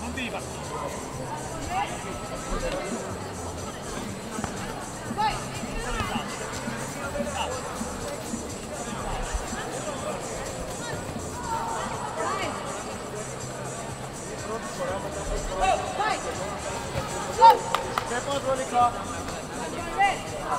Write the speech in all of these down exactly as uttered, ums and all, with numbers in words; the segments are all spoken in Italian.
Non devi partire. Vai! Vai! Go! Step on running clock. Vai!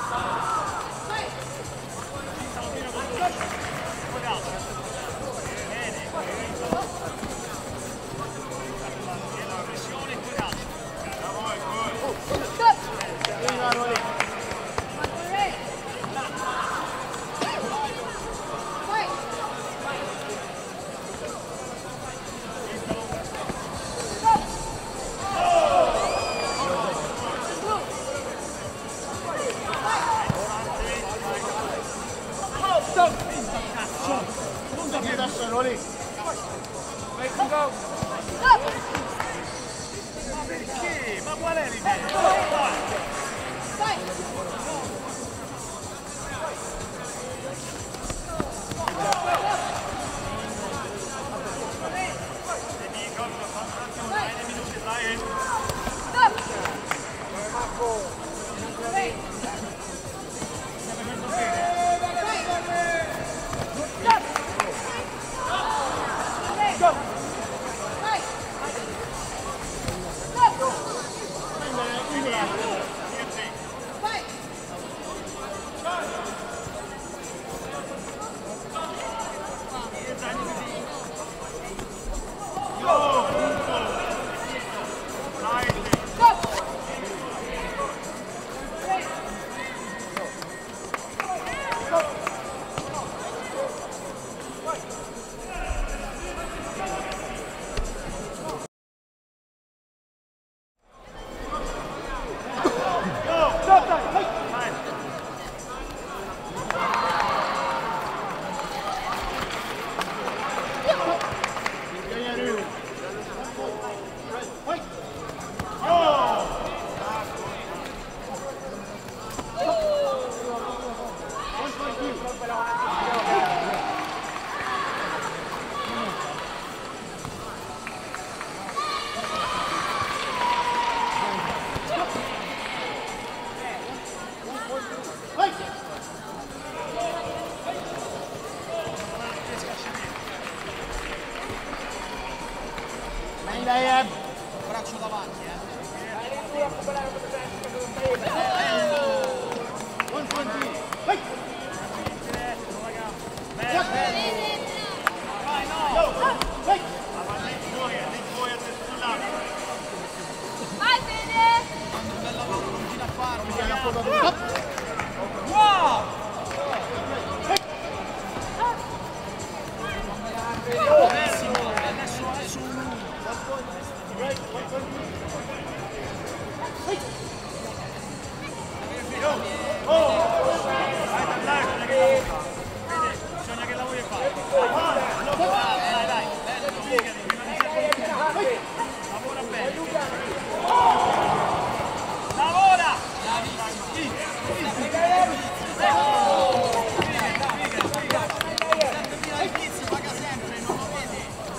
Perché? Ma qual è l'idea? Vai! Braccio davanti, eh. Vai, no! Avanti fuori, avanti fuori a destra sul lato. Vai, Fede! Quando un bel lavoro non gira a farlo. Wow! Bellissimo, adesso adesso un vai da là, bisogna che lavori. Vede, bisogna che lavori e fare. Dai, dai, bello, piegati, prima di sempre. Lavora bene. Lavora! All'inizio paga sempre, non lo vedi?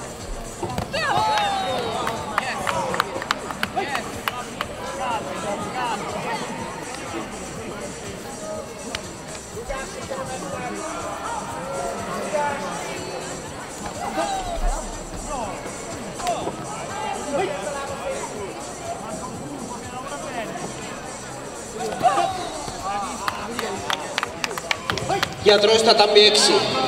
Yes! Yes! Calma, calma. Γιατρός στα τάμπη έξι.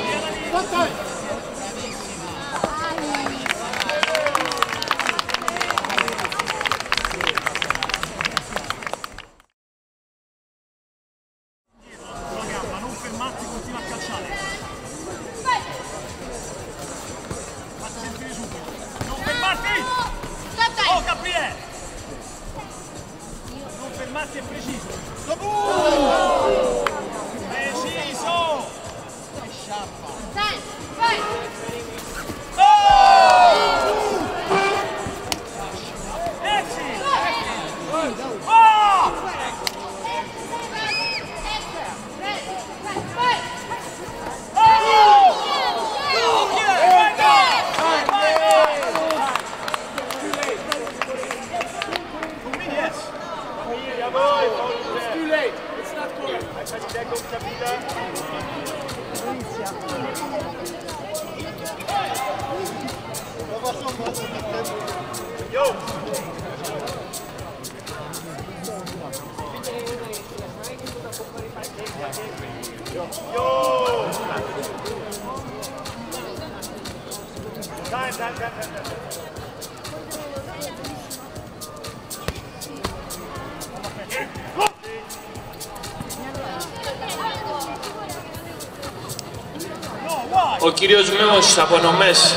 Fermarti è preciso. Preciso. Che sciappa. Dai, vai. Esci. Oh! Ο κύριος Μίμος από Νομές.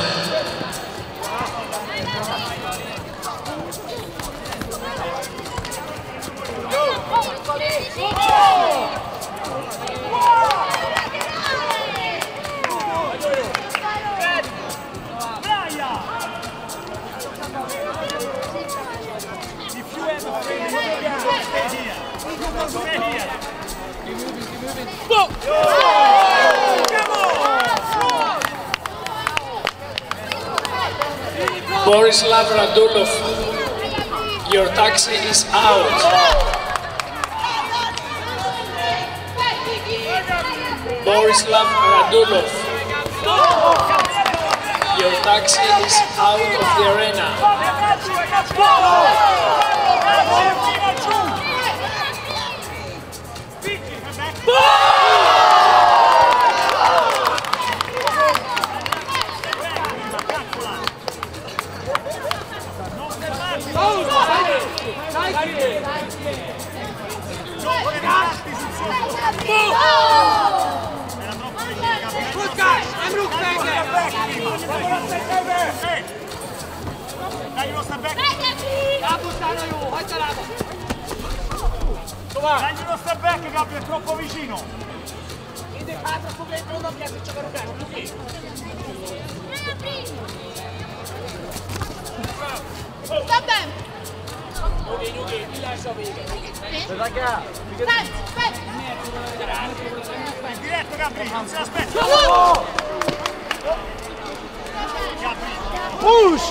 Borislav Radulov, your taxi is out. Borislav Radulov, your taxi is out of the arena. Dai uno step back! Dagli uno step back, Gabri, è troppo vicino! Stop them! Diretto, Gabri, non se l'aspetta! Gabri! Push!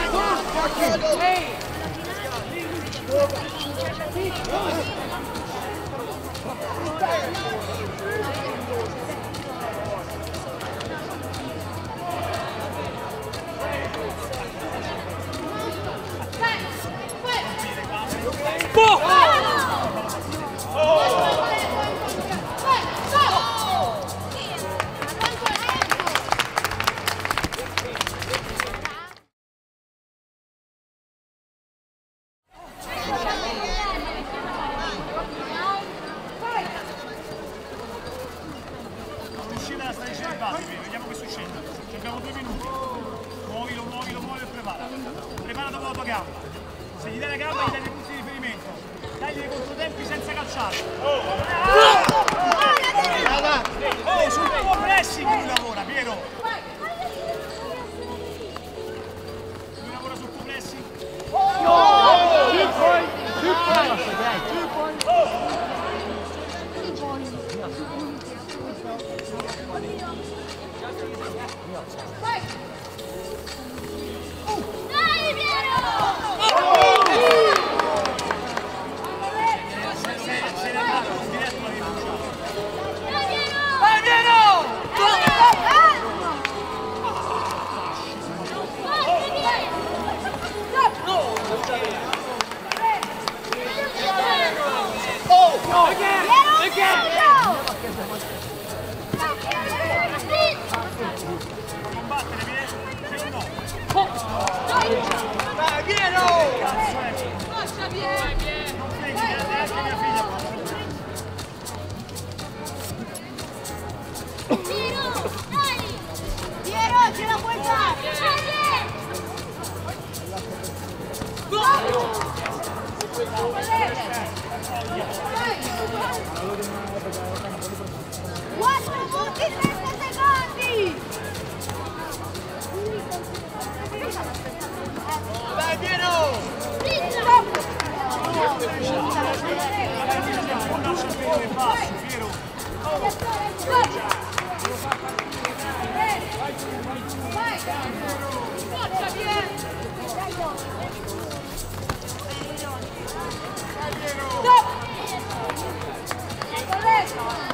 Vediamo che succede. Abbiamo due minuti. Muovilo, muovilo, muovilo e prepara. Prepara dopo la tua gamba. Se gli dai la gamba gli dai dei punti di riferimento. Dagli dei controtempi senza calciare. Oh, sul tuo pressing lui lavora, Piero. Lui lavora sul tuo pressing. Two points! Two points! Two points! Dai, Piero! Se n'è andato un diretto l'avevi bruciato. Dai, Piero! Vai, Piero! Again! Again! Combattere, Piero? Sì o no? Vai, Piero! Forza, Piero! Non freghi, neanche mia figlia. Piero! Dai! Piero, ce la puoi fare! quattro minuti e trenta secondi! Vai, Piero! Non lascia il Piero in basso, Piero. Forza, Piero! Stop! Aspetta!